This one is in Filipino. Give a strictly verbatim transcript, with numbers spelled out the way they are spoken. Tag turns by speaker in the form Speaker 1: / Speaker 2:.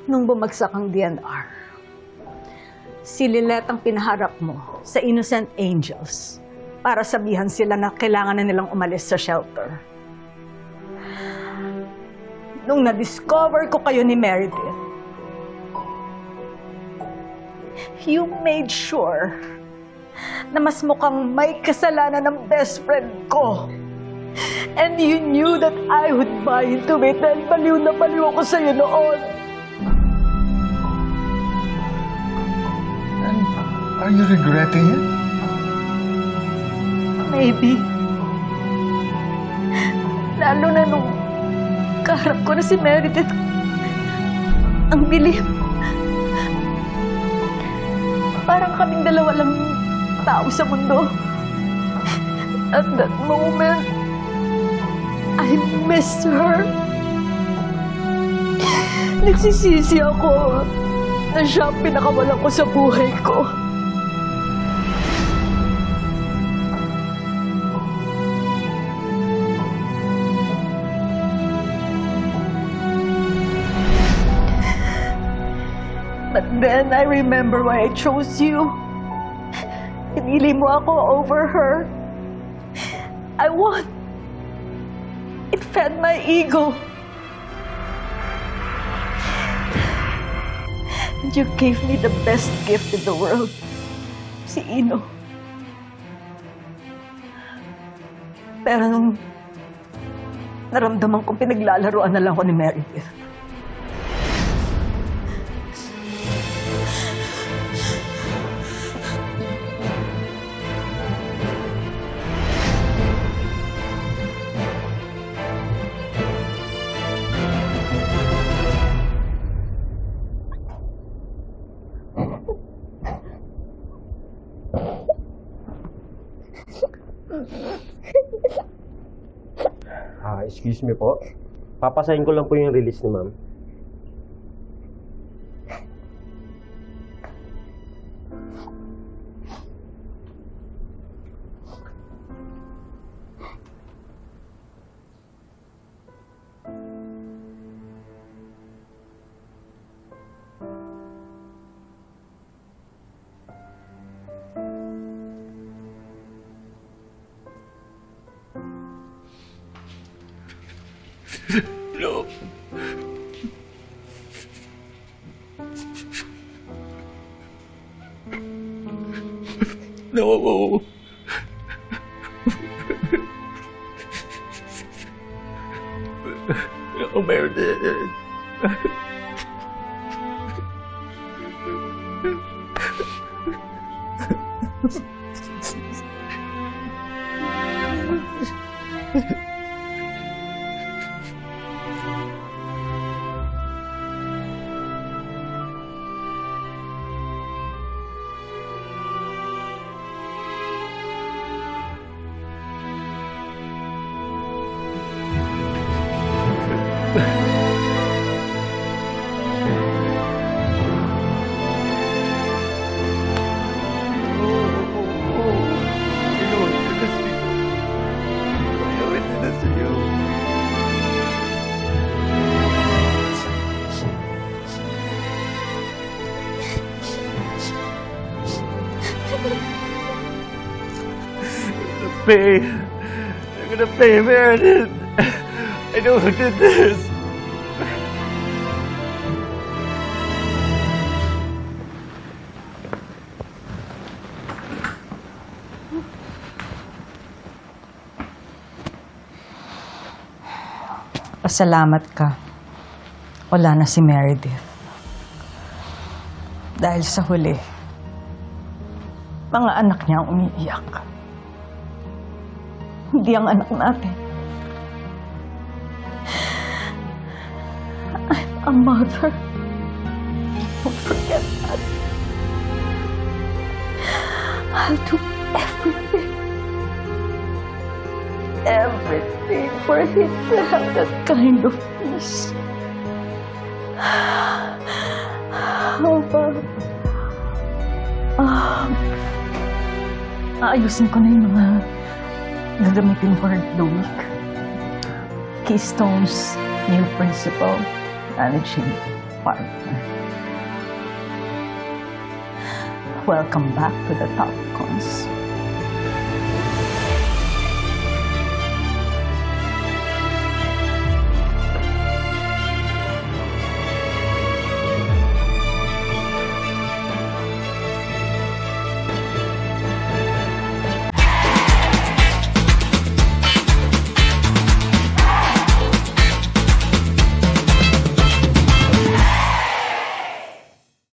Speaker 1: Nung bumagsak ang D N R, si Lilet ang pinaharap mo sa Innocent Angels para sabihan sila na kailangan na nilang umalis sa shelter. Nung na-discover ko kayo ni Meredith, you made sure na mas mukhang may kasalanan ng best friend ko. And you knew that I would buy into it dahil baliw na baliw ako sa'yo noon.
Speaker 2: And are you regretting it?
Speaker 1: Maybe. Lalo na nung kaharap ko na si Meredith. Ang dilim. Parang kaming dalawa lang tao sa mundo. At that moment, I missed her. Nagsisisi ako na siya ang pinakawalan ko sa buhay ko. But then I remember why I chose you. Pinili mo ako over her. I won. It fed my ego. And you gave me the best gift in the world. Si Ino. Pero nung naramdaman kong pinaglalaroan na lang ako ni Meredith,
Speaker 3: Ah, excuse me po. Papasahin ko lang po yung release ni ma'am.
Speaker 2: No. No. No, Meredith. Pay. I'm gonna pay Meredith. I know who did this.
Speaker 1: Pasalamat ka. Wala na si Meredith. Dahil sa huli, mga anak niya ang umiiyak. Hindi ang anak natin. I'm a mother. Don't forget that. I'll do everything. Everything for him to have that kind of peace. Oh, but, um, aayusin ko na yung mga gagamitin for the week. Keystone's new principal managing partner. Welcome back to the Top Cons.